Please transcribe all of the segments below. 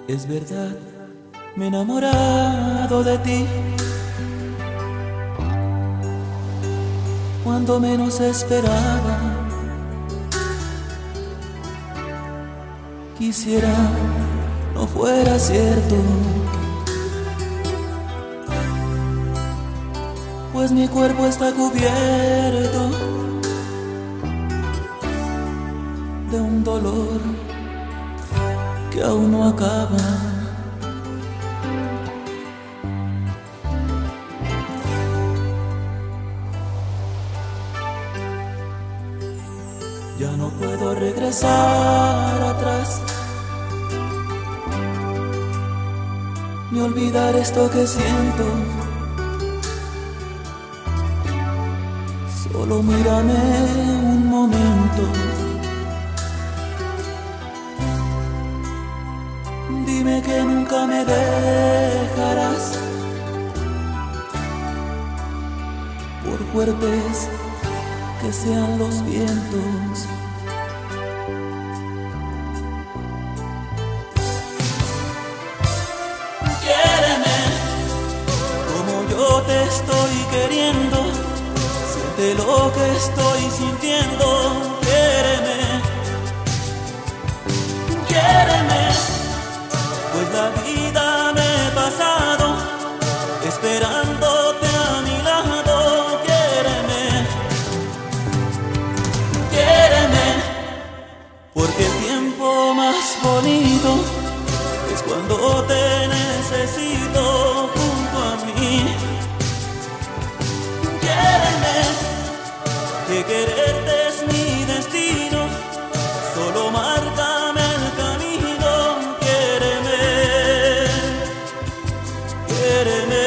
Es verdad, me he enamorado de ti cuando menos esperaba. Quisiera no fuera cierto, pues mi cuerpo está cubierto de un dolor que aún no acaba. Ya no puedo regresar atrás, ni olvidar esto que siento. Solo mírame un momento, dime que nunca me dejarás, por fuertes que sean los vientos. Quiéreme como yo te estoy queriendo, siente lo que estoy sintiendo. Quiéreme, quiéreme, pues la vida me he pasado esperándote a mi lado. Quiéreme, quiéreme, porque el tiempo más bonito es cuando te necesito junto a mí. Quiéreme, que quererte es mi destino, solo márcame el camino. Quiéreme, quiéreme.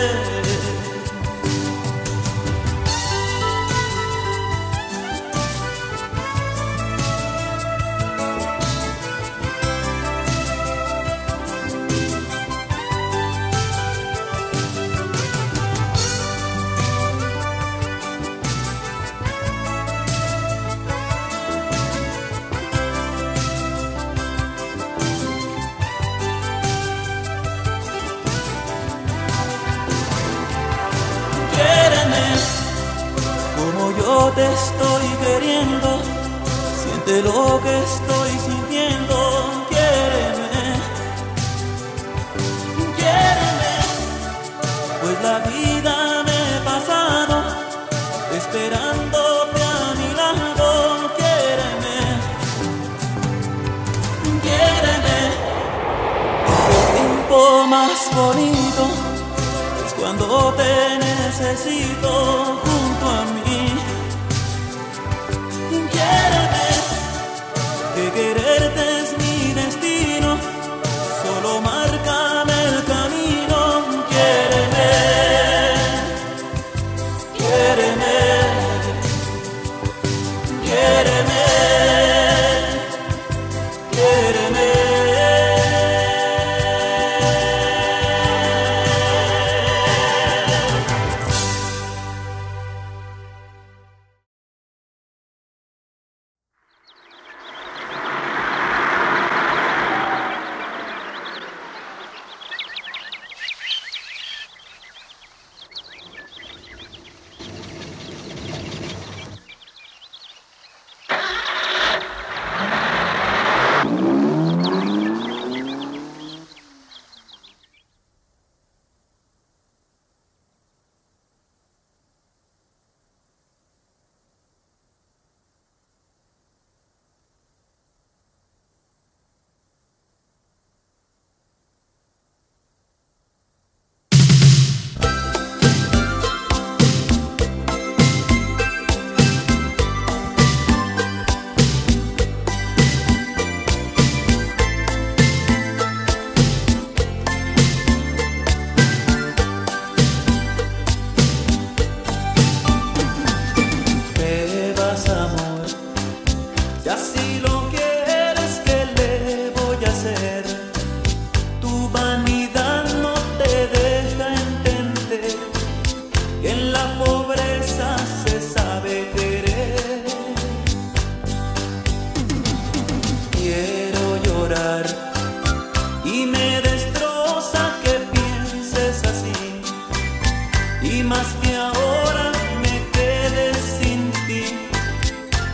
Yo te estoy queriendo, siente lo que estoy sintiendo. Quiéreme, quiéreme, pues la vida me he pasado esperándote a mi lado. Quiéreme, quiéreme, porque el tiempo más bonito es cuando te necesito junto a mí. Quiéreme, que quererte es mi destino, solo márcame el camino. Quiéreme, quiéreme, quiéreme, quiéreme.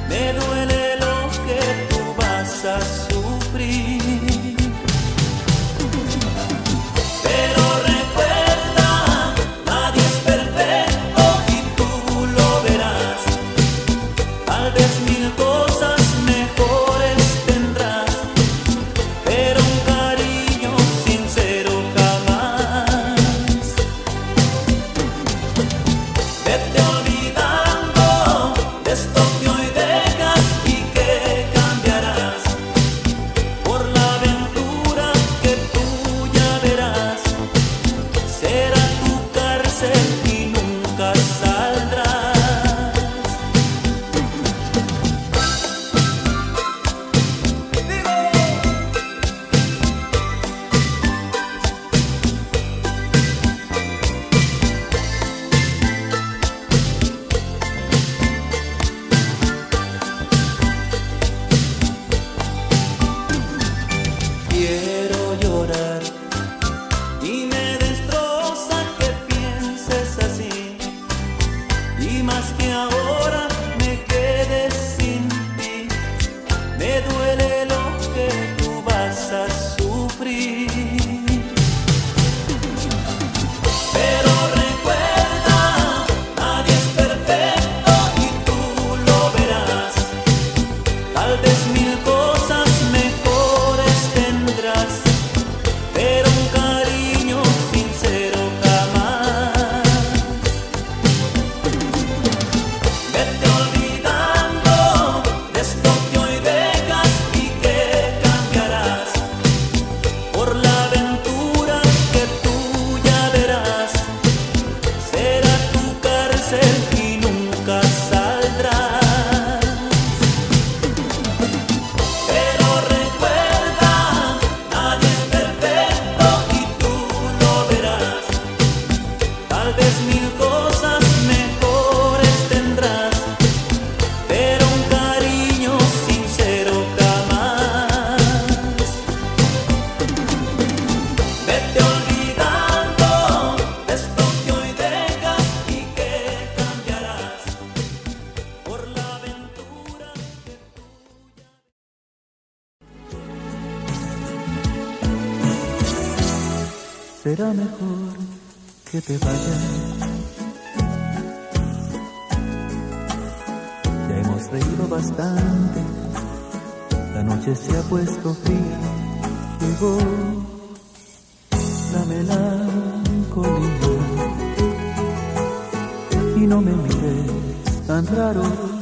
Me duele lo que tú vas a sufrir, pero recuerda, nadie es perfecto y tú lo verás. Tal vez mil cosas mejores tendrás, pero un cariño sincero jamás. Vete olvidando de esto que hoy dejas y que cambiarás por la aventura que tú ya verás. Será tu cárcel y nunca saldrás. Quiero llorar y me destroza que pienses así, y más que ahora me quedes sin ti. Me duele lo que tú vas a sufrir, pero recuerda, nadie es perfecto y tú lo verás. Tal vez mil cosas mejores tendrás, pero un cariño sincero jamás. Vete olvidando de esto que hoy dejas y que cambiarás por la aventura que tú ya verás. Será tu cárcel y nunca saldrás. Pero recuerda, nadie es perfecto y tú lo verás. Tal vez mil cosas mejores tendrás, pero un cariño sincero jamás. Vete olvidando de esto que hoy dejas y que cambiarás por la aventura que tú ya. Será mejor que te vayas. Ya hemos reído bastante, la noche se ha puesto fría. Llegó la melancolía y no me mires tan raro,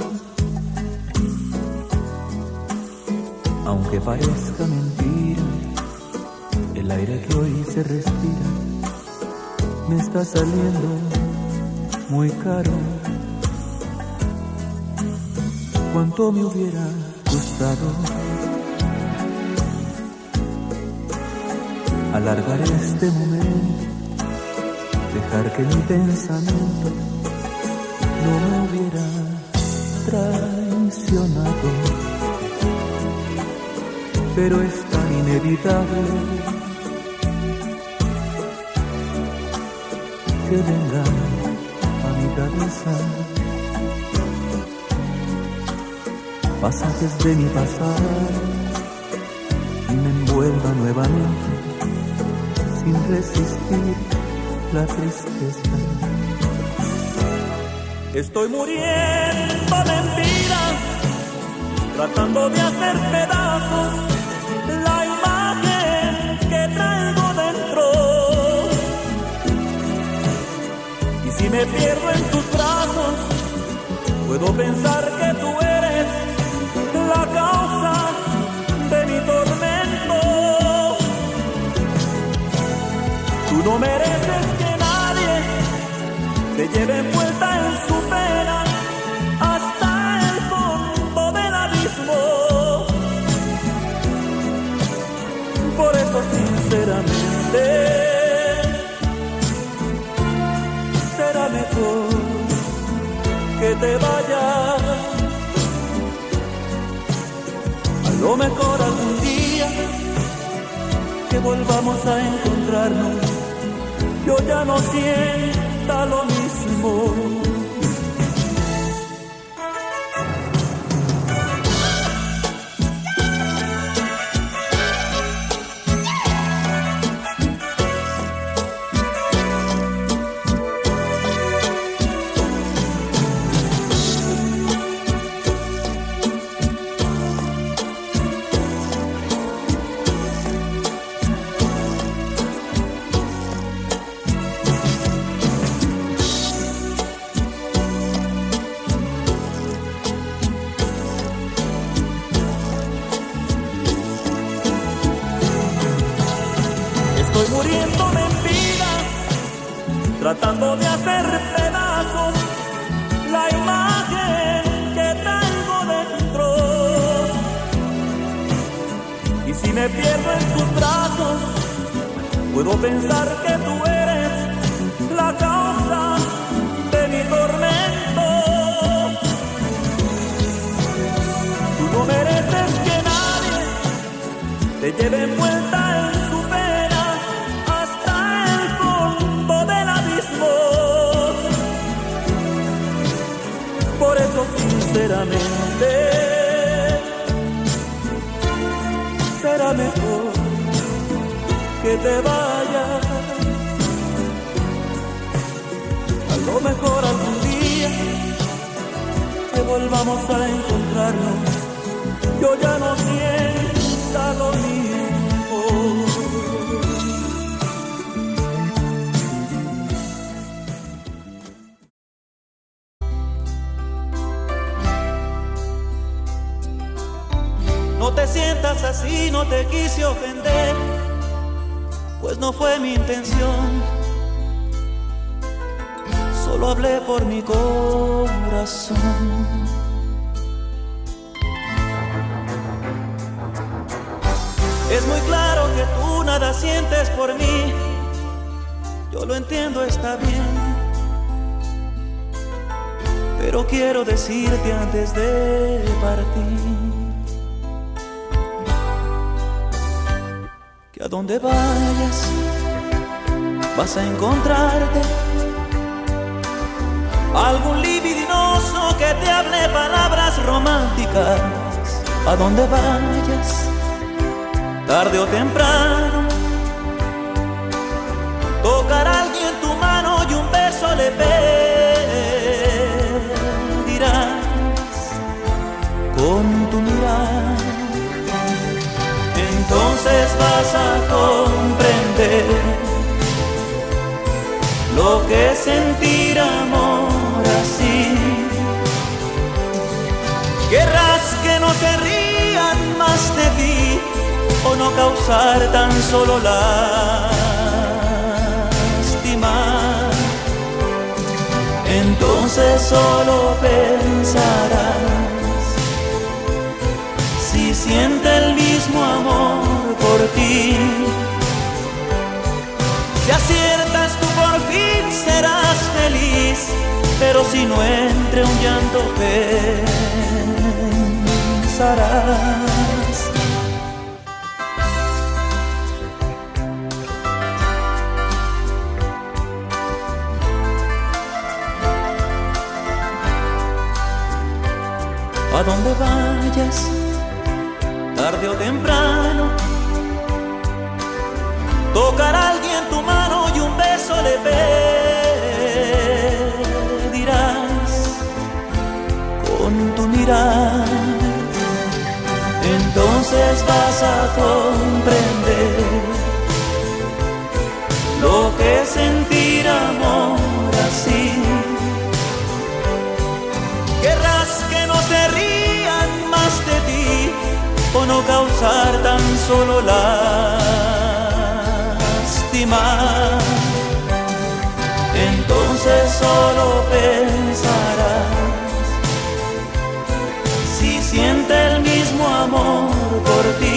aunque parezca mentira. El aire que hoy se respira me está saliendo muy caro. Cuánto me hubiera gustado alargar este momento, dejar que mi pensamiento no me hubiera traicionado, pero es tan inevitable que venga a mi cabeza pasajes de mi pasado y me envuelva nuevamente sin resistir la tristeza. Estoy muriendo de mentiras, tratando de hacer pedazos la imagen que traigo dentro. Y si me pierdo en tus brazos, puedo pensar que tú eres la causa de mi tormento. Tú no mereces que nadie te lleve envuelta en su pena hasta el fondo del abismo. Por eso sinceramente será mejor que te vayas. A lo mejor algún día que volvamos a encontrarnos, yo ya no sienta lo mismo. tratando de hacer pedazos la imagen que traigo dentro. Y si me pierdo en tus brazos, puedo pensar que tú eres la causa de mi tormento. Tú no mereces que nadie te lleve envuelta en su pena hasta el fondo del abismo. Por eso sinceramente será mejor que te vayas. A lo mejor algún día que volvamos a encontrarnos, yo ya no sienta lo mismo. No te sientas así, no te quise ofender, pues no fue mi intención. Solo hablé por mi corazón. Es muy claro que tú nada sientes por mí. Yo lo entiendo, está bien, pero quiero decirte antes de partir que a donde vayas vas a encontrarte algún libidinoso que te hable palabras románticas. A donde vayas, tarde o temprano, tocará a alguien tu mano y un beso le pedirás con tu mirada. Entonces vas a comprender lo que es sentir amor así. Querrás que no se rían más de ti o no causar tan solo lástima. Entonces solo pensarás si siente el mismo amor por ti. Si aciertas tú por fin serás feliz, pero si no entre un llanto pensarás. A donde vayas, tarde o temprano, tocará a alguien tu mano y un beso le pedirás con tu mirada. Entonces vas a comprender lo que es sentir amor así. Querrás que no se rían más de ti o no causar tan solo lástima. Entonces solo pensarás si siente el mismo amor por ti.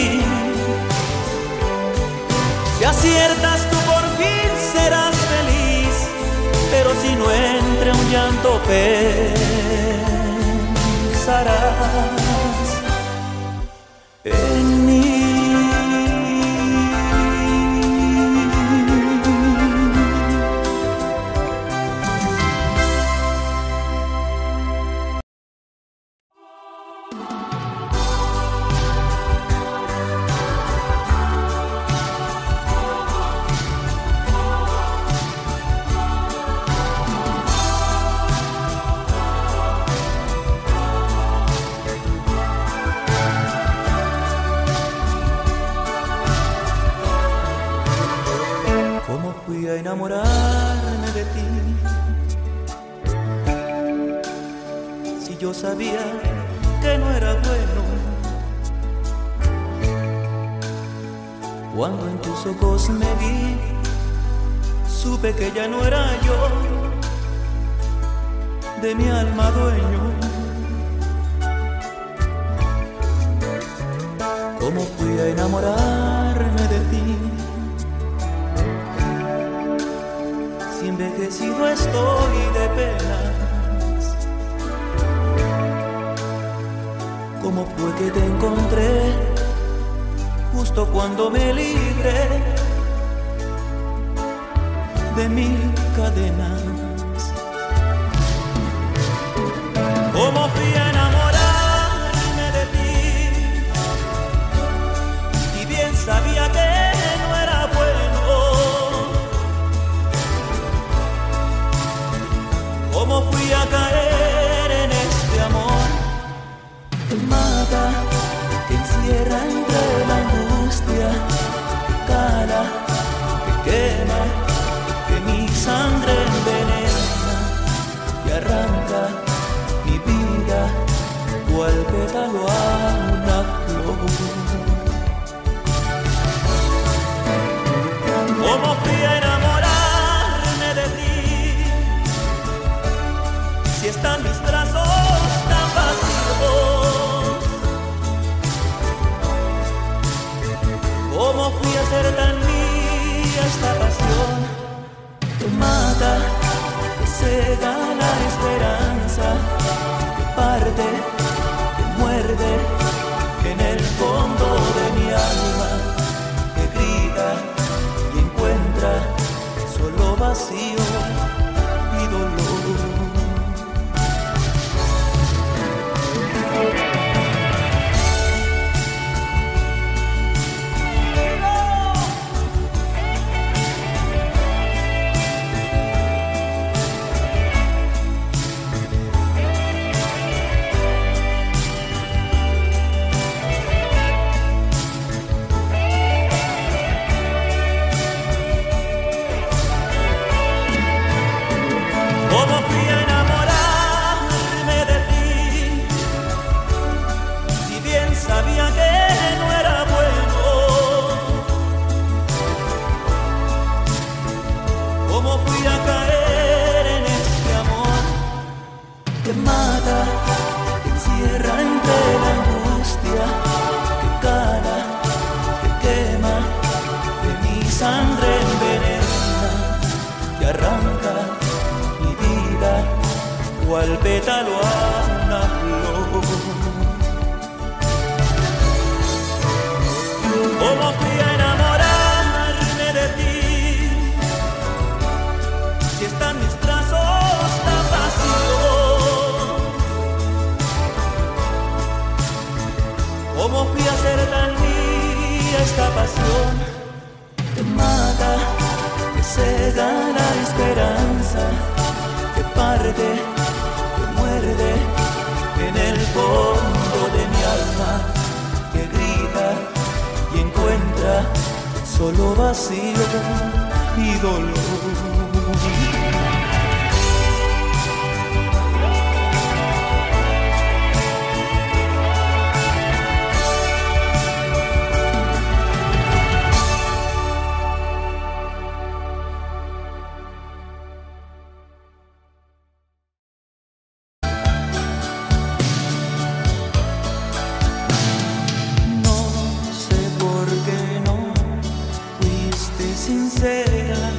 Si aciertas tú por fin serás feliz, pero si no entre un llanto pensarás en mí. Fui a enamorarme de ti, si yo sabía que no era bueno. Cuando en tus ojos me vi, supe que ya no era yo, de mi alma dueño. ¿Cómo fui a enamorarme de ti? Si envejecido estoy de penas. ¿Cómo fue que te encontré justo cuando me libré de mil cadenas? ¿Cómo fui a enamorarme de ti? Y bien sabía que no era bueno. ¿Cómo fui a caer en este amor que mata, que encierra entre la angustia, que cala, que quema, que mi sangre envenena, que arranca mi vida cual pétalo a una flor? ¿Cómo fui a enamorarme de ti? Si están mis brazos tan vacíos. ¿Cómo fui a ser tan mía esta pasión que mata, que cega la esperanza, que parte, que muerde en el fondo de mi alma, que grita y encuentra solo vacío y dolor? ¿Cómo fui a enamorarme de ti? Si bien sabía que no era bueno. ¿Cómo fui a caer en este amor que mata, que encierra entre la angustia, que cala, que quema, que mi sangre envenena, que arranca cual pétalo a una flor? ¿Cómo fui a enamorarme de ti? Si están mis brazos tan vacíos. ¿Cómo fui a ser tan mía esta pasión que mata, que cega la esperanza, que parte, que muerde en el fondo de mi alma, que grita y encuentra solo vacío y dolor? Sincera,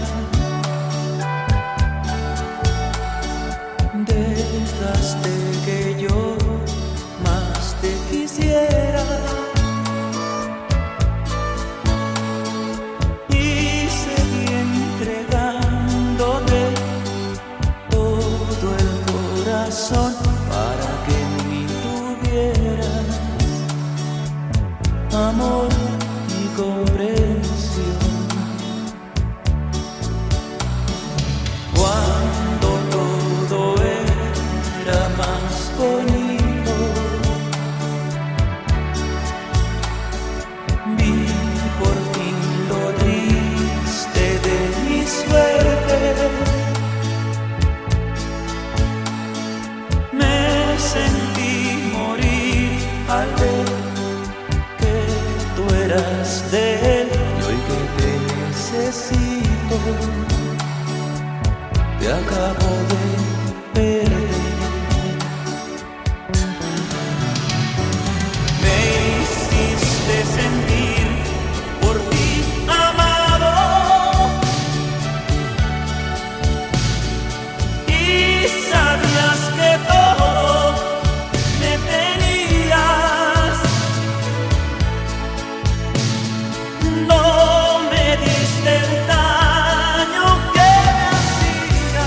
dejaste que yo más te quisiera y seguí entregándote todo el corazón para que en mí tuvieras amor y comprensión. Cuando todo era más bonito, vi por fin lo triste de mi suerte. Me sentí morir al ver que tú eras de él y hoy que te necesito que acabo de perder. Me hiciste sentir por ti amado y sabías que todo me tenías. No me diste el daño que me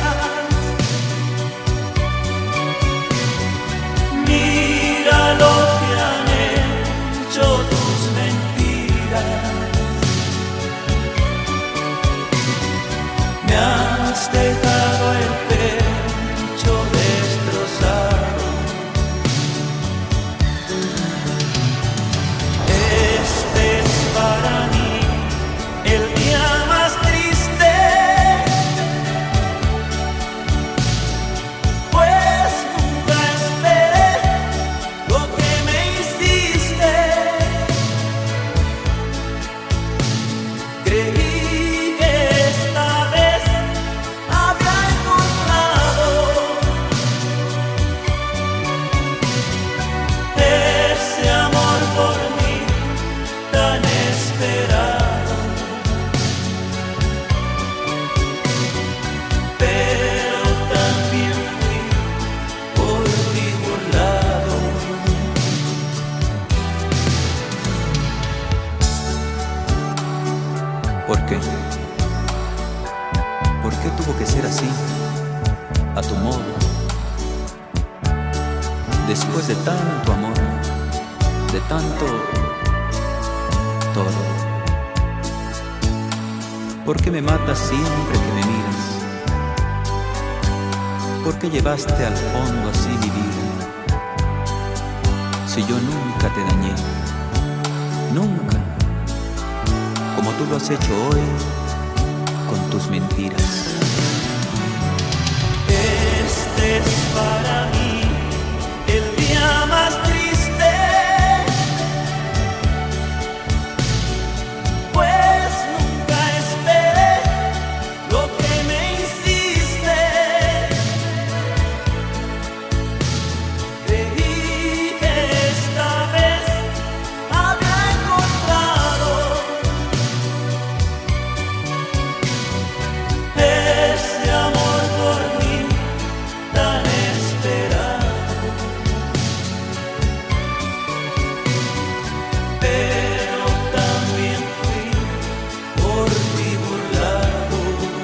hacías. Mira lo que han hecho tus mentiras. Me has dejado el pecho destrozado. Este es para mí el día más triste, pues nunca esperé lo que me hiciste. Creí que esta vez había encontrado ese amor por mí tan esperado, pero también fui por ti burlado. ¿Por qué? ¿Por qué tuvo que ser así, a tu modo? Después de tanto amor, de tanto todo. ¿Por qué me matas siempre que me miras? ¿Por qué llevaste al fondo así mi vida? Si yo nunca te dañé, nunca, como tú lo has hecho hoy con tus mentiras. Este es para mí el día más triste, pues nunca esperé lo que me hiciste. Creí que esta vez había encontrado ese amor por mí tan esperado, pero también fui por ti burlado.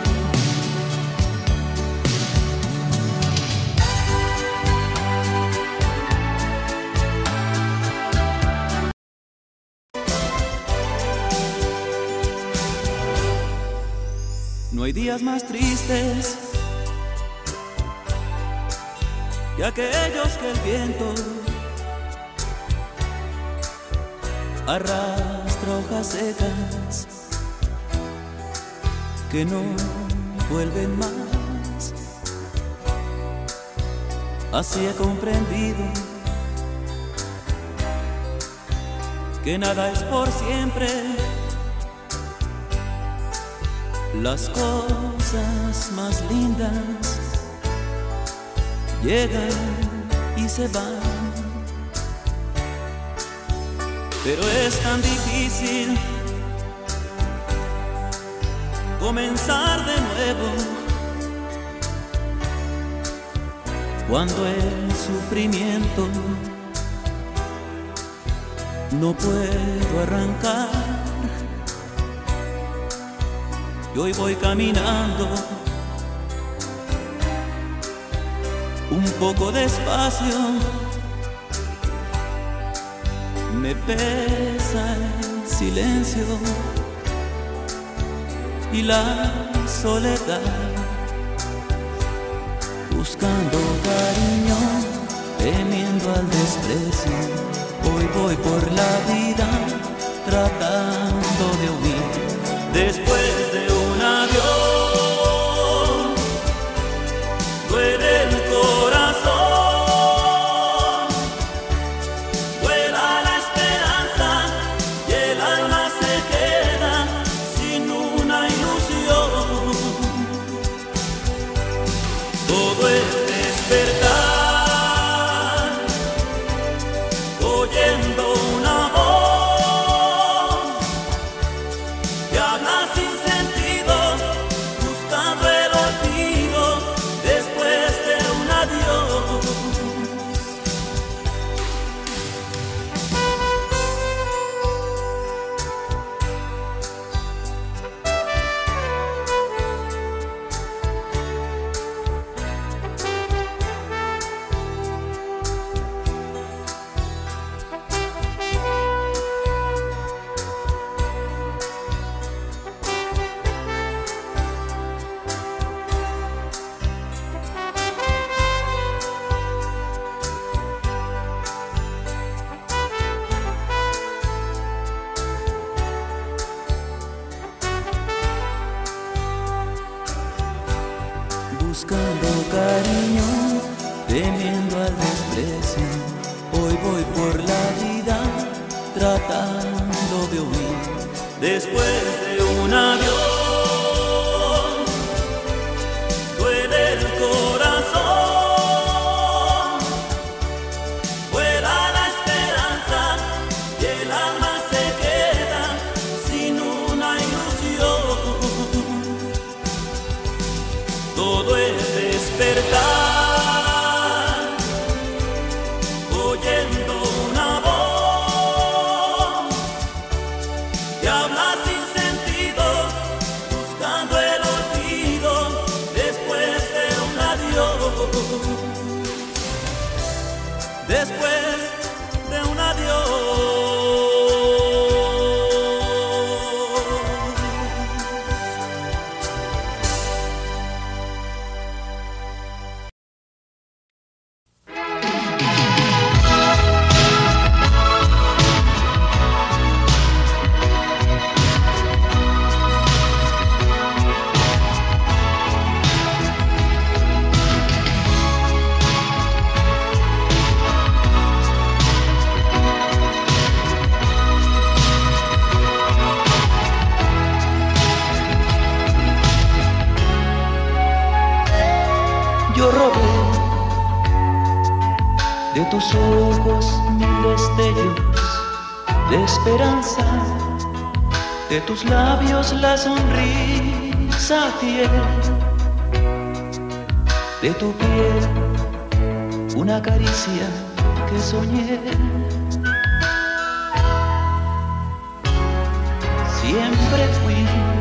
No hay días más tristes que aquellos que el viento arrastra hojas secas que no vuelven más. Así he comprendido que nada es por siempre. Las cosas más lindas llegan y se van, pero es tan difícil comenzar de nuevo cuando el sufrimiento no puedo arrancar. Y hoy voy caminando un poco despacio, me pesa el silencio y la soledad, buscando cariño, temiendo al desprecio. Hoy voy por la vida tratando de huir. Después de un adiós, duele el corazón, vuela la esperanza y el alma se queda sin una ilusión. buscando cariño, temiendo al desprecio. Hoy voy por la vida tratando de huir. Después de un adiós duele el corazón, vuela la esperanza y el alma se queda sin una ilusión. Todo es despertar, oyendo una voz que habla sin sentido, buscando el olvido después de un adiós. Después de un adiós. Yo robé de tus ojos mil destellos de esperanza, de tus labios la sonrisa fiel, de tu piel una caricia que soñé. Siempre fui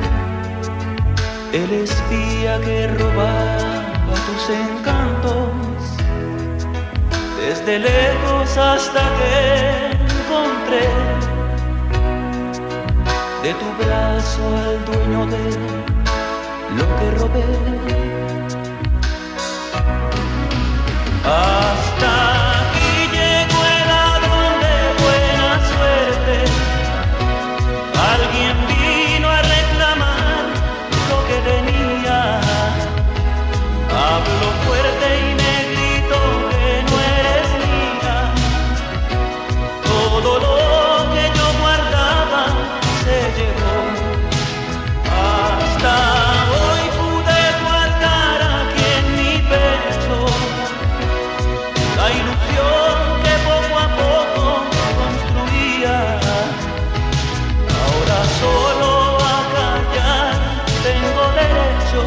el espía que robaba tus encantos, desde lejos hasta que encontré de tu brazo al dueño de lo que robé. Hasta aquí llegó el ladrón de buena suerte. Alguien vino a reclamar lo que tenía. Habló fuerte y me gritó que no eres mía. Todo lo que yo guardaba se llevó. Hasta hoy pude guardar aquí en mi pecho la ilusión que poco a poco construía. Ahora solo a callar tengo derecho.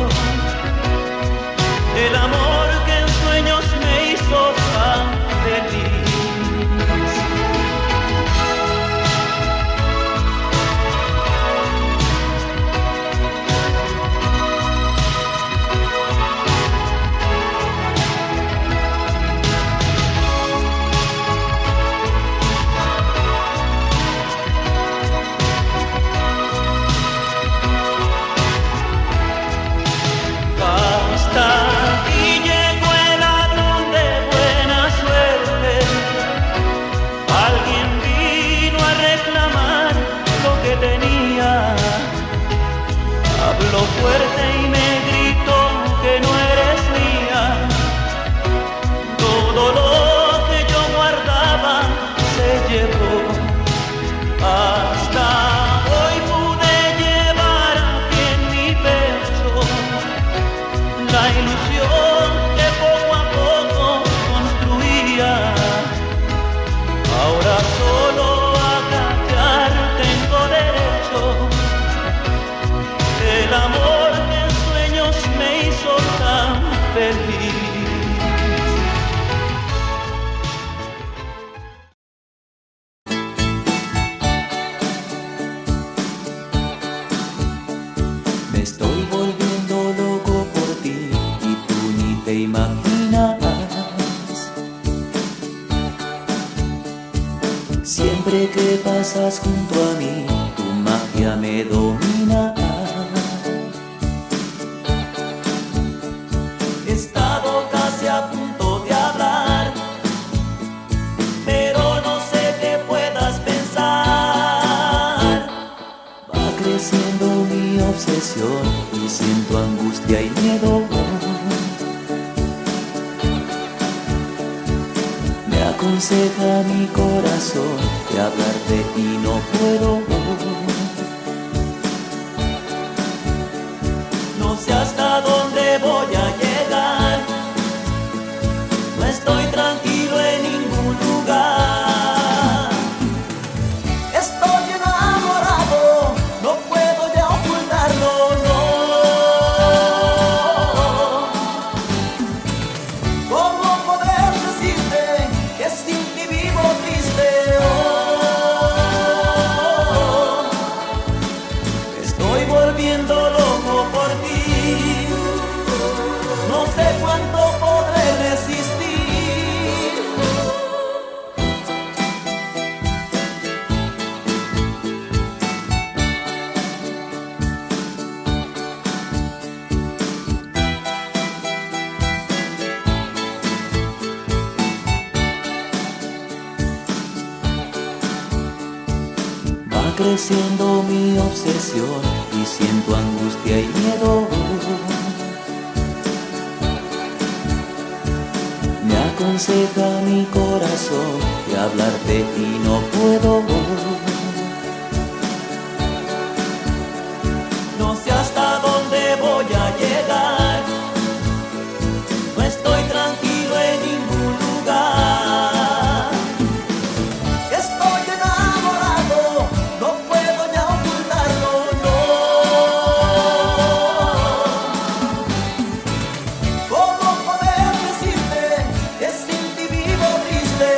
El amor que en sueños me hizo tan feliz. Habló fuerte y me gritó que no eres mía. Todo lo que yo guardaba se llevó. Hasta hoy pude llevar aquí en mi pecho la ilusión que poco a poco construía. Ahora solo a callar tengo derecho. El amor que en sueños me hizo tan feliz. Me estoy volviendo loco por ti y tú ni te imaginas. Siempre que pasas junto a mí, tu magia me domina. He estado casi a punto de hablar, pero no sé qué puedas pensar. Va creciendo mi obsesión y siento angustia y miedo. aconseja mi corazón de hablarte y no puedo. No sé hasta dónde voy a llegar, no estoy tranquilo en ningún lugar. Estoy enamorado, no puedo ya ocultarlo, no. ¿Cómo poder decirte que sin ti vivo triste? Estoy volviendo loco por ti, no sé cuánto podré resistir. Va creciendo mi obsesión y siento angustia y miedo. Me aconseja mi corazón de hablarte y no puedo. No sé hasta dónde voy a llegar, no estoy tranquilo en ningún lugar. Estoy enamorado, no puedo ya ocultarlo, no. ¿Cómo poder decirte que sin ti vivo triste?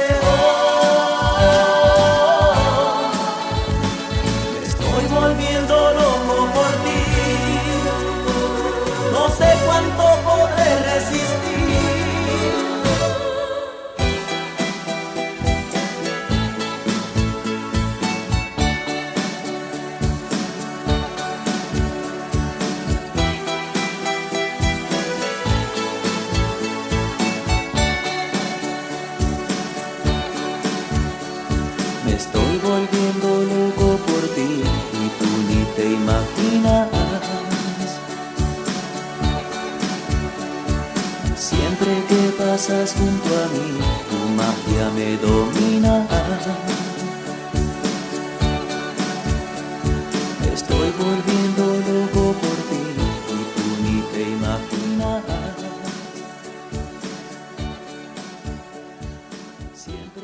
Estoy volviendo loco por ti, no sé cuánto podré resistir. Me estoy volviendo loco por ti y tú ni te imaginas. Siempre que pasas junto a mí, tu magia me domina. Me estoy volviendo loco por ti y tú ni te imaginas. Siempre.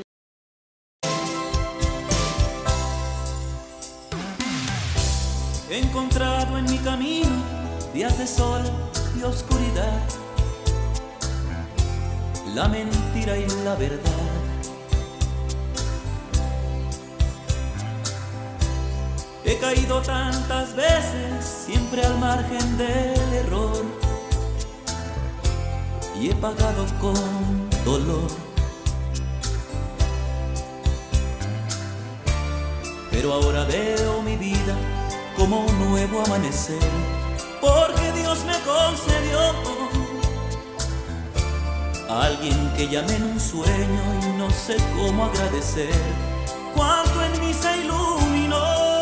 He encontrado en mi camino días de sol y oscuridad, la mentira y la verdad. He caído tantas veces, siempre al margen del error, y he pagado con dolor. Pero ahora veo mi vida como un nuevo amanecer, porque Dios me concedió a alguien que llamé en un sueño y no sé cómo agradecer cuánto en mí se iluminó.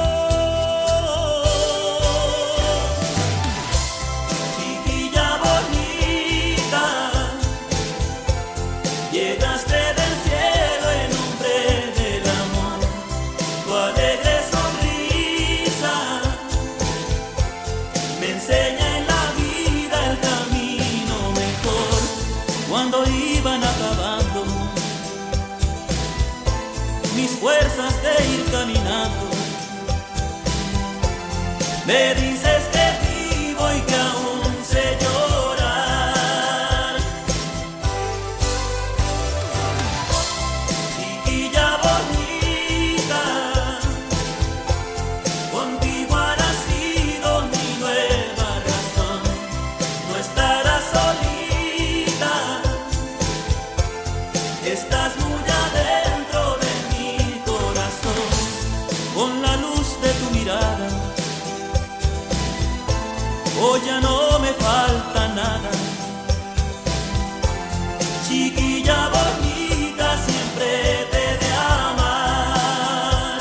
Chiquilla bonita, llegaste del cielo en nombre del amor, tu alegre sonrisa me enseña en la vida el camino mejor. Cuando iban acabando mis fuerzas de ir caminando, me dices que vivo y que aún sé llorar. Chiquilla bonita, contigo ha nacido mi nueva razón. No estarás solita, estás muy adentro de mi corazón. Con la luz de tu mirada, hoy ya no me falta nada. Chiquilla bonita, siempre te he de amar.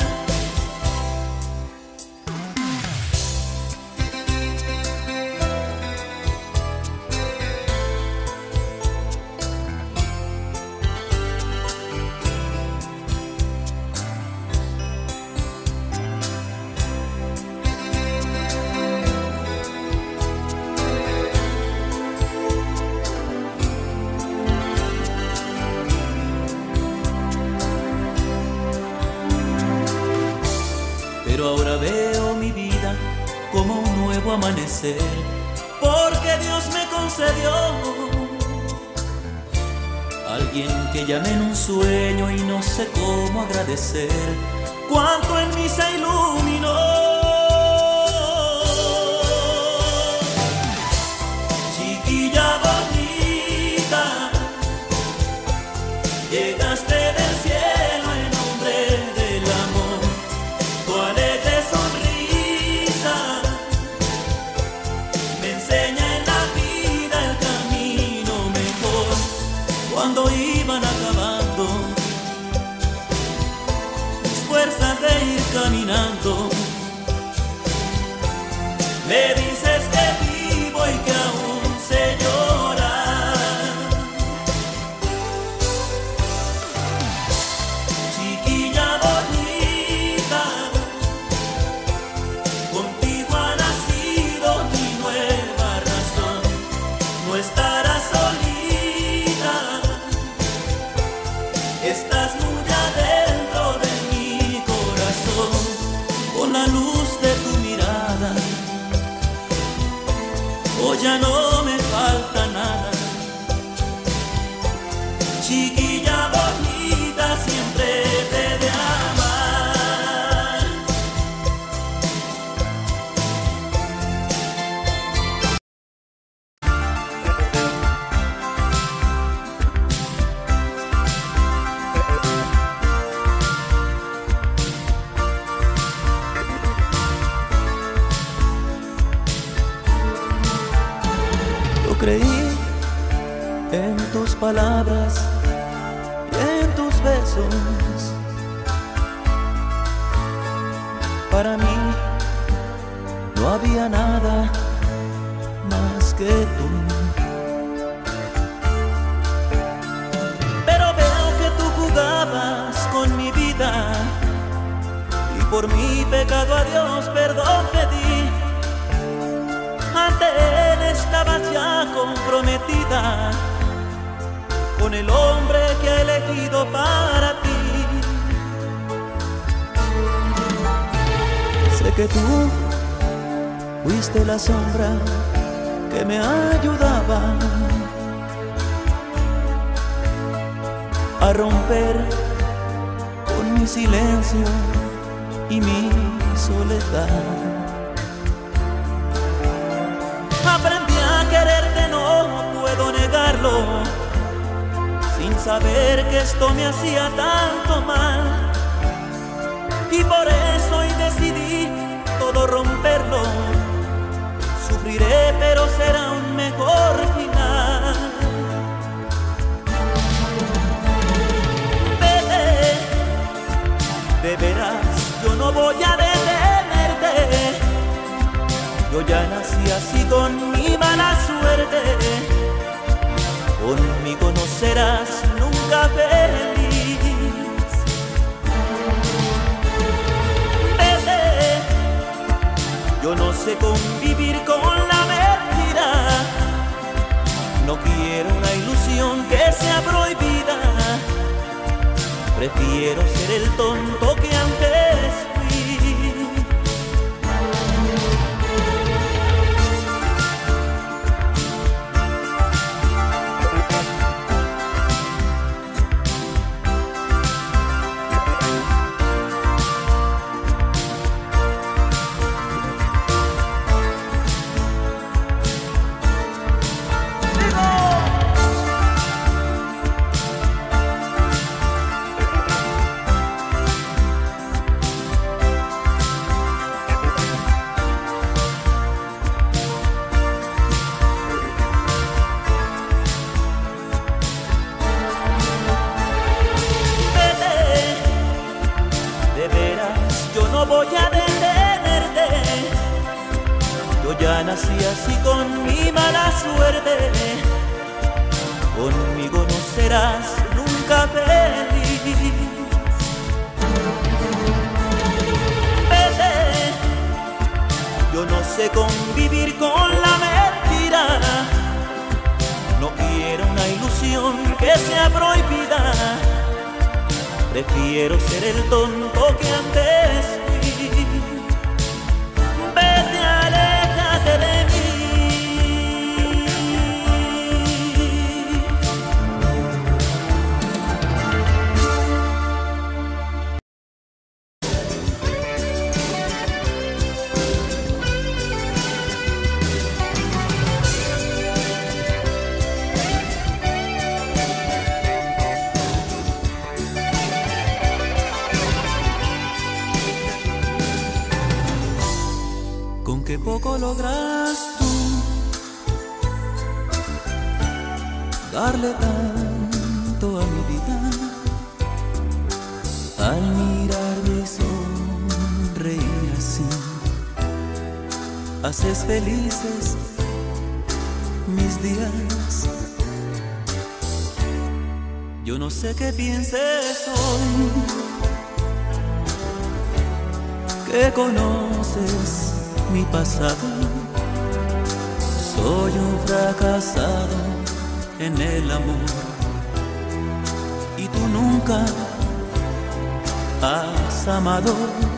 pero ahora veo mi vida como un nuevo amanecer, porque Dios me concedió alguien que llamé en un sueño y no sé cómo agradecer cuánto en mí se iluminó. Chiquilla bonita, llegaste del cielo en nombre del amor. Tu alegre sonrisa me enseña en la vida el camino mejor. Cuando iban acabando mis fuerzas de ir caminando, me dices que vivo y que aún sé llorar. Chiquilla bonita, contigo ha nacido mi nueva razón. No estarás solita, estás muy adentro de mi corazón. Con la luz de tu mirada, hoy ya no me falta nada. Chiquilla bonita, siempre te he de amar. Yo creí en tus palabras y en tus besos. Para mí no había nada más que tú. Pero veo que tú jugabas con mi vida y por mi pecado a Dios perdón pedí. Ante Él estabas ya comprometida con el hombre que ha elegido para ti. Sé que tú fuiste la sombra que me ayudaba a romper con mi silencio y mi soledad. Aprendí a quererte, no puedo negarlo, sin saber que esto me hacía tanto mal. Y por eso hoy decidí todo romperlo. Sufriré, pero será un mejor final. Vete, de veras, yo no voy a detenerte. Yo ya nací así con mi mala suerte. Conmigo no serás nunca feliz. Vete, yo no sé convivir con la mentira. No quiero una ilusión que sea prohibida. Prefiero ser el tonto que antes fui. Voy a detenerte. Yo ya nací así con mi mala suerte. Conmigo no serás nunca feliz. Vete, yo no sé convivir con la mentira. No quiero una ilusión que sea prohibida. Prefiero ser el tonto que antes fui. que poco logras tú darle tanto a mi vida. Al mirarme y sonreír así, haces felices mis días. Yo no sé qué pienses hoy, que conoces mi pasado. Soy un fracasado en el amor y tú nunca has amado.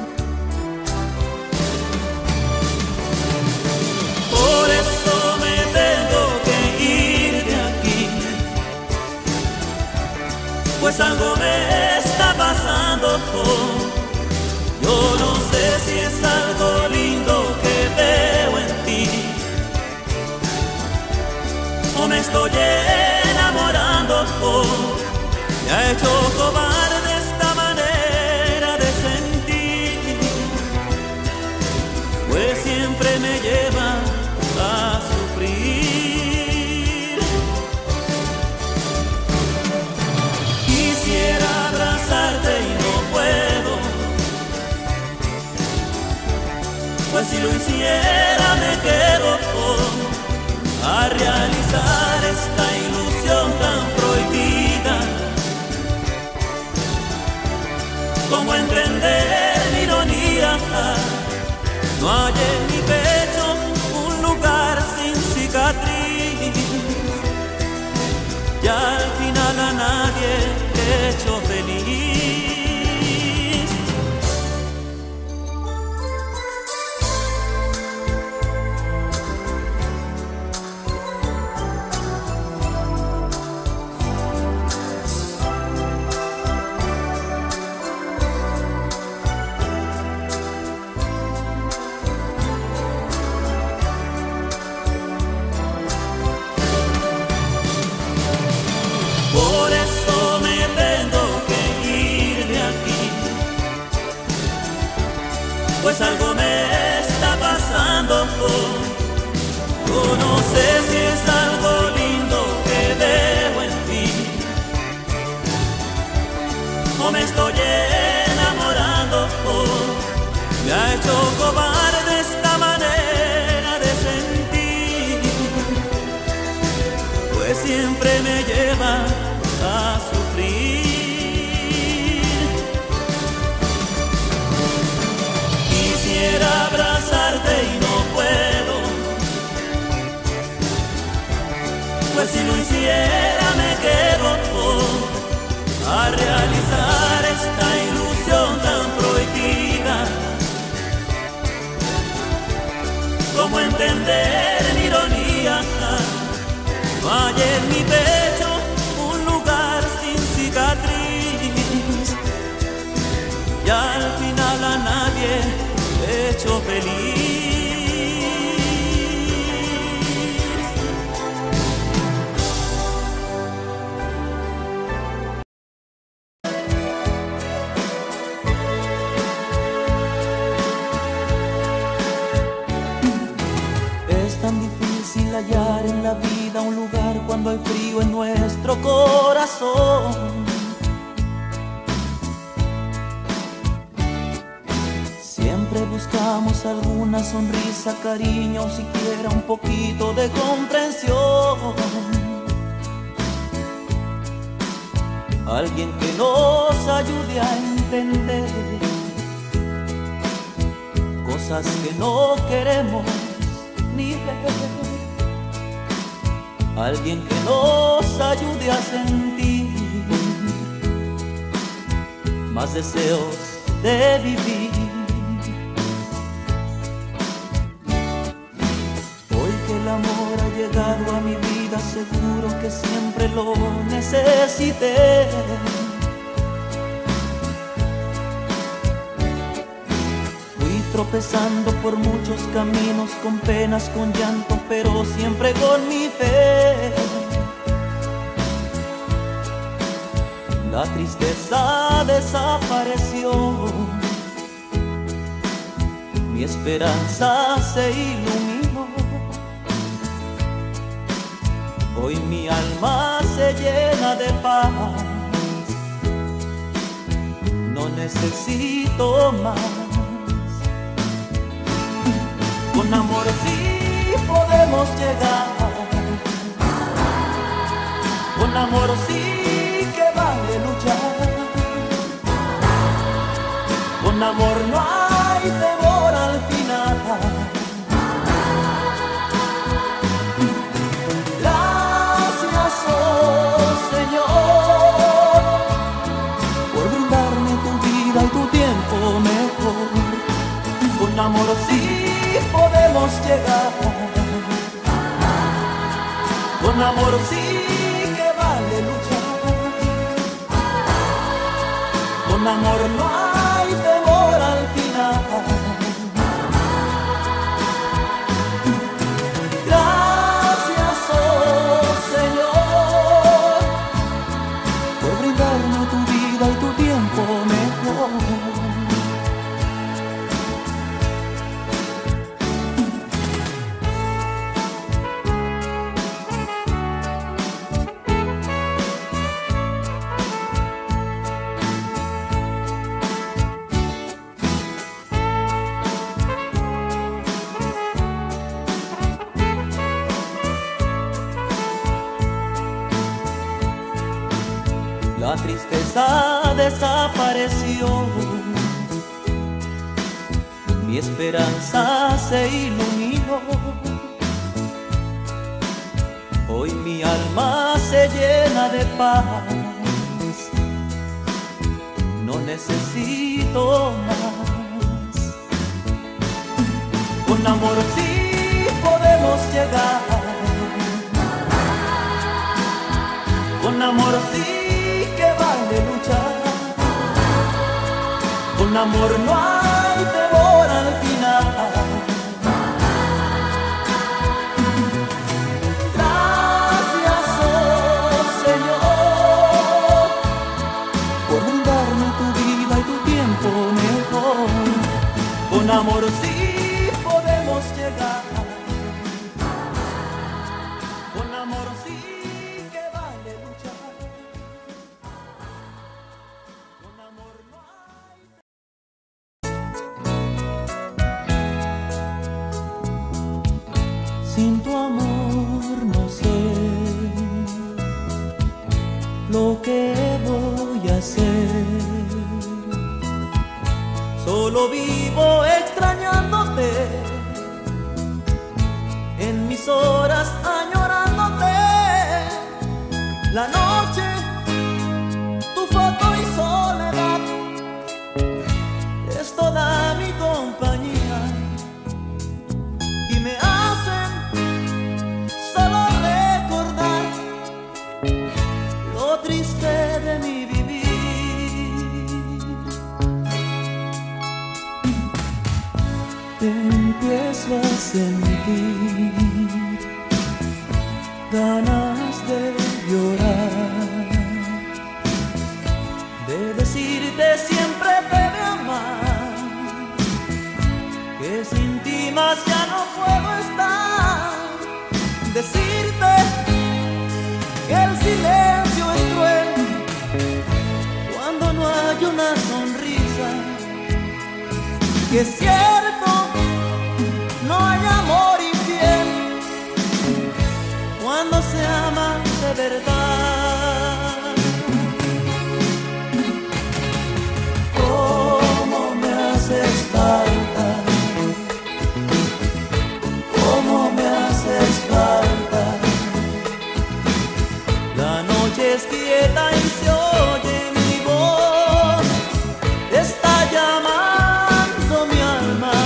Por eso me tengo que ir de aquí, pues algo me está pasando. Yo no sé si es algo lindo que veo en ti, o me estoy enamorando. Me ha hecho cobarde esta manera de sentir, pues siempre me lleva a sufrir. Quisiera abrazarte y no puedo, pues si lo hiciera me quedo a realizar esta ilusión tan prohibida. ¿Cómo entender mi ironía? No hay en mi pecho un lugar sin cicatriz, y al final a nadie he hecho feliz. Por eso me tengo que ir de aquí, pues algo me está pasando. Yo no sé si es algo lindo que veo en ti, o me estoy enamorando. Me ha hecho cobarde esta manera de sentir, pues siempre me lleva a sufrir. Quisiera abrazarte y no puedo, pues si lo hiciera me quedo a realizar esta ilusión tan prohibida. ¿Cómo entender mi ironía? No hay en mi pecho un lugar sin cicatriz, y al final a nadie he hecho feliz. Es tan difícil hallar en la vida un lugar cuando hay frío en nuestro corazón. Siempre buscamos alguna sonrisa, cariño, o siquiera un poquito de comprensión. Alguien que nos ayude a entender cosas que no queremos ni ver. Alguien que nos ayude a sentir más deseos de vivir. Hoy que el amor ha llegado a mi vida, seguro que siempre lo necesité. Tropezando por muchos caminos, con penas, con llanto, pero siempre con mi fe. La tristeza desapareció, mi esperanza se iluminó. Hoy mi alma se llena de paz, no necesito más. Con amor sí podemos llegar, con amor sí que vale luchar, con amor no hay temor al final. Gracias, oh Señor, por brindarme tu vida y tu tiempo mejor. Con amor sí podemos llegar, con amor sí que vale luchar, con amor no hay temor al final. Gracias, oh Señor, por brindarme tu vida y tu tiempo mejor. La tristeza desapareció, mi esperanza se iluminó. Hoy mi alma se llena de paz, no necesito más. Con amor sí podemos llegar, con amor sí que vale luchar, con amor no hay temor al final. Gracias, oh Señor, por brindarme tu vida y tu tiempo mejor. Con amor sí podemos llegar, con amor sí. Sin tu amor no sé lo que voy a hacer. Solo vivo extrañándote, en mis horas añorándote. La noche, tu foto y soledad es toda mi compañía y me hacen solo recordar lo triste de mi vivir. Te empiezo a sentir ganas de llorar, de decirte siempre te de amar, que sin ti más ya no puedo estar. Decirte que el silencio es cruel cuando no hay una sonrisa, que es cierto, no hay amor infiel cuando se ama de verdad. ¿Cómo me haces falta? ¿Cómo me haces falta? La noche es quieta y se oye mi voz, está llamando mi alma.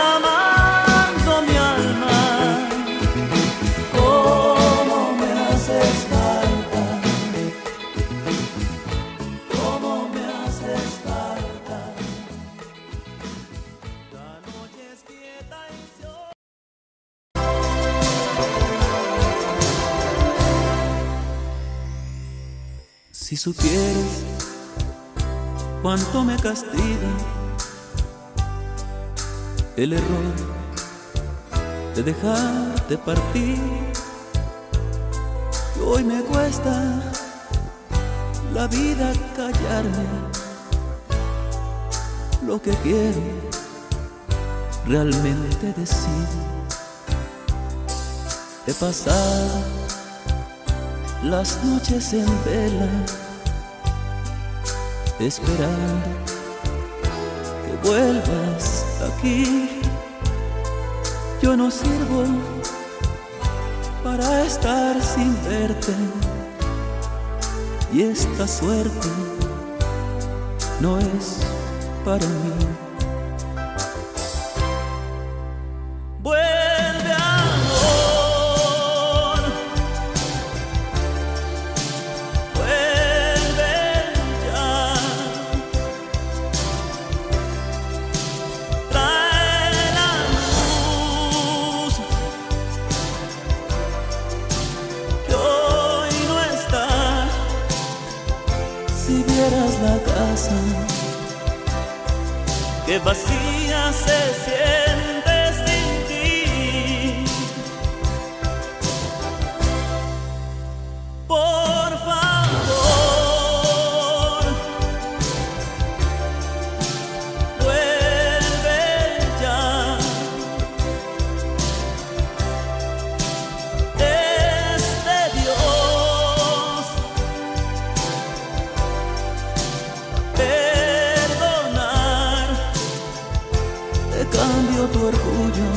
derramando mi alma. ¿Cómo me haces falta? ¿Cómo me haces falta? La noche es quieta y sola. Si supieras cuánto me castiga el error de dejarte partir, y hoy me cuesta la vida callarme lo que quiero realmente decir. He pasado las noches en vela esperando que vuelvas aquí. Yo no sirvo para estar sin verte, y esta suerte no es para mí. Vuelve, amor, vuelve ya. Trae la luz que hoy no está. Si vieras la casa, que vacía se siente sin ti. Por favor, vuelve ya. Es de Dios perdonar. Te cambio tu orgullo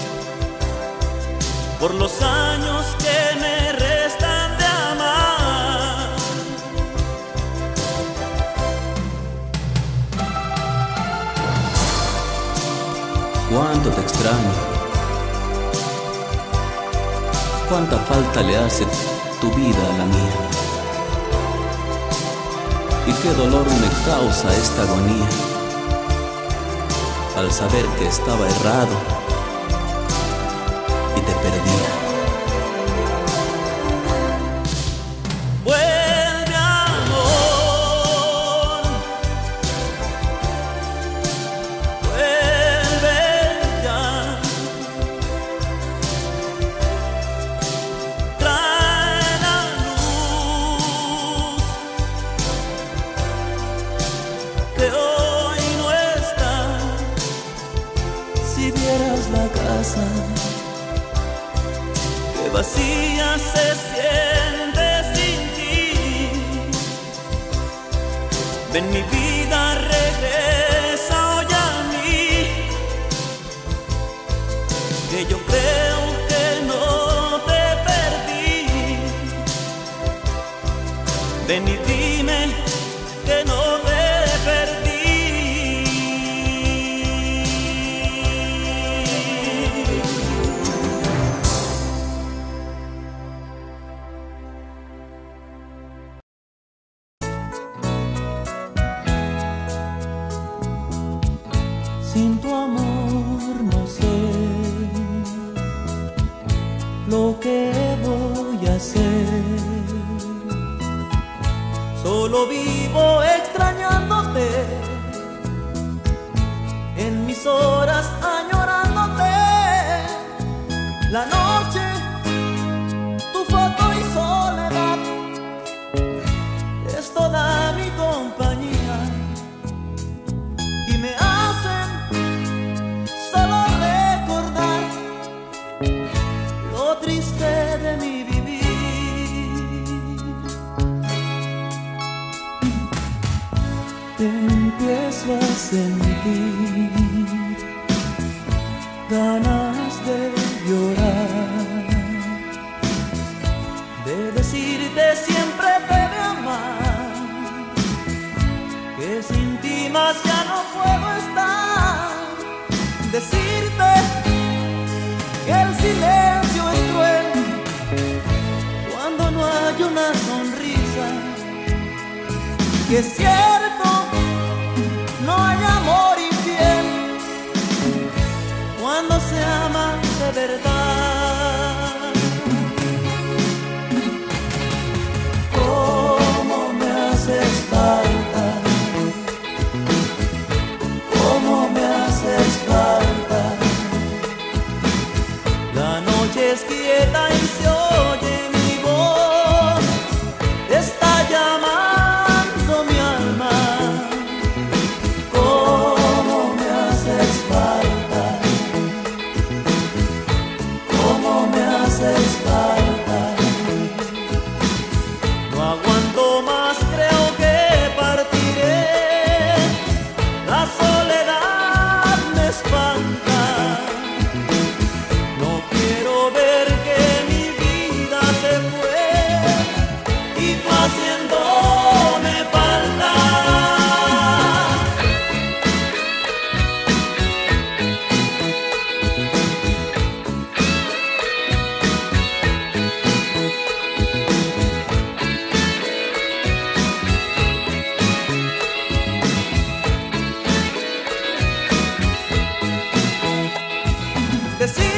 por los años que me restan de amar. Cuánto te extraño, cuánta falta le hace tu vida a la mía, y qué dolor me causa esta agonía al saber que estaba errado y te perdía. Vuelve, amor, vuelve ya. Trae la luz que hoy no está. Si vieras la casa, que vacía se siente sin ti. Ven, mi vida, regresa hoy a mí, que yo creo que no te perdí. Ven y dime que no te perdí. Sin tu amor no sé lo que voy a hacer. Solo vivo extrañándote, en mis horas añorándote. La noche, tu foto y soledad es toda mi compañía, y me hacen solo recordar lo triste de mi vivir. Te empiezo a sentir ganas de llorar, de decirte siempre te de amar, que sin ti más ya no puedo estar. Decirte que el silencio es cruel cuando no hay una sonrisa, que es cierto, no hay amor infiel cuando se ama de verdad. ¿Cómo me haces falta? ¿Cómo me haces falta? La noche es quieta y se oye mi voz, está llamando mi alma. ¿Cómo me haces falta? ¿Cómo me haces falta? No aguanto más, creo que partiré. La soledad me espanta. No quiero ver que mi vida se fue y tú haciéndome falta. Decir